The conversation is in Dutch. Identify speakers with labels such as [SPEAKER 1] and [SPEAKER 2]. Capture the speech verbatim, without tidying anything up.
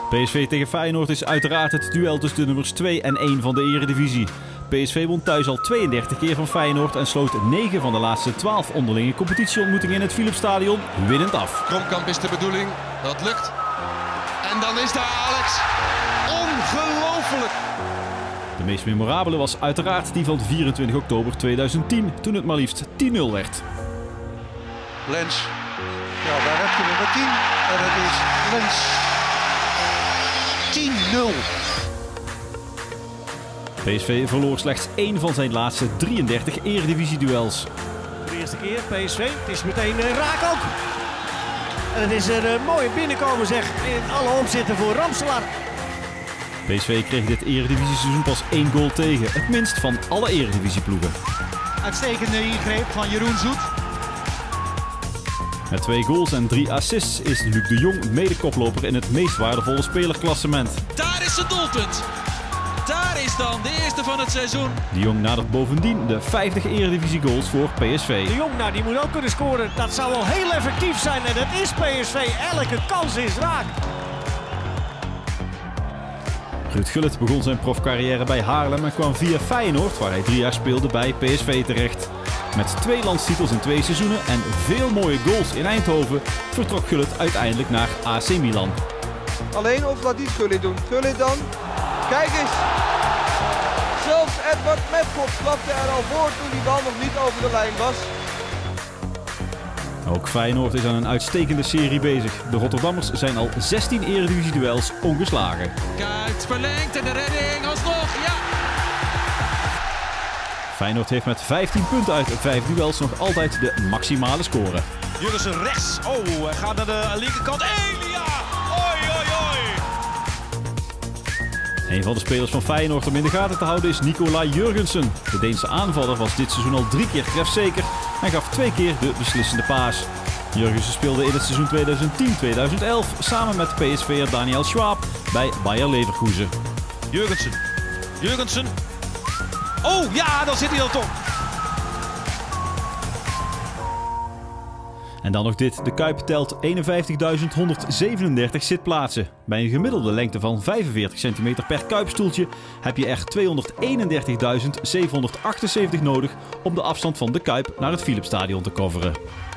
[SPEAKER 1] P S V tegen Feyenoord is uiteraard het duel tussen de nummers twee en één van de Eredivisie. P S V won thuis al tweeëndertig keer van Feyenoord en sloot negen van de laatste twaalf onderlinge competitieontmoetingen in het Philipsstadion winnend af.
[SPEAKER 2] Kromkamp is de bedoeling, dat lukt. En dan is daar Alex. Ongelooflijk!
[SPEAKER 1] De meest memorabele was uiteraard die van vierentwintig oktober tweeduizend tien, toen het maar liefst tien nul werd.
[SPEAKER 3] Lens. Ja, daar heb je nummer tien. En het is Lens. tien nul.
[SPEAKER 1] P S V verloor slechts één van zijn laatste drieëndertig Eredivisie-duels.
[SPEAKER 4] De eerste keer P S V, het is meteen uh, raak ook. En het is een uh, mooie binnenkomen zeg, in alle opzitten voor Ramselaar.
[SPEAKER 1] P S V kreeg dit Eredivisie-seizoen pas één goal tegen, het minst van alle Eredivisieploegen.
[SPEAKER 5] Uitstekende ingreep van Jeroen Zoet.
[SPEAKER 1] Met twee goals en drie assists is Luc de Jong mede-koploper in het meest waardevolle spelerklassement.
[SPEAKER 6] Daar is zijn doelpunt. Daar is dan de eerste van het seizoen.
[SPEAKER 1] De Jong nadert bovendien de vijftig Eredivisie-goals voor P S V.
[SPEAKER 4] De Jong, nou, die moet ook kunnen scoren. Dat zou wel heel effectief zijn en dat is P S V. Elke kans is raak.
[SPEAKER 1] Ruud Gullit begon zijn profcarrière bij Haarlem en kwam via Feyenoord, waar hij drie jaar speelde, bij P S V terecht. Met twee landstitels in twee seizoenen en veel mooie goals in Eindhoven vertrok Gullit uiteindelijk naar A C Milan.
[SPEAKER 7] Alleen of laat die Gullit doen. Gullit dan. Kijk eens. Zelfs Edward Metcalf klapte er al voor toen die bal nog niet over de lijn was.
[SPEAKER 1] Ook Feyenoord is aan een uitstekende serie bezig. De Rotterdammers zijn al zestien Eredivisie-duels ongeslagen.
[SPEAKER 6] Kuit verlengt en de redding alsnog, ja!
[SPEAKER 1] Feyenoord heeft met vijftien punten uit vijf duels nog altijd de maximale score.
[SPEAKER 8] Jurgensen rechts. Oh, hij gaat naar de linkerkant. Elia! Oi, oi, oi!
[SPEAKER 1] Een van de spelers van Feyenoord om in de gaten te houden is Nicolai Jurgensen. De Deense aanvaller was dit seizoen al drie keer trefzeker en gaf twee keer de beslissende paas. Jurgensen speelde in het seizoen tweeduizend tien tweeduizend elf samen met P S V'er Daniel Schwab bij Bayer Leverkusen.
[SPEAKER 8] Jurgensen. Jurgensen. Oh ja, dan zit hij al toch.
[SPEAKER 1] En dan nog dit. De Kuip telt eenenvijftigduizend honderdzevenendertig zitplaatsen. Bij een gemiddelde lengte van vijfenveertig centimeter per kuipstoeltje heb je er tweehonderdeenendertigduizend zevenhonderdachtenzeventig nodig om de afstand van de Kuip naar het Philipsstadion te coveren.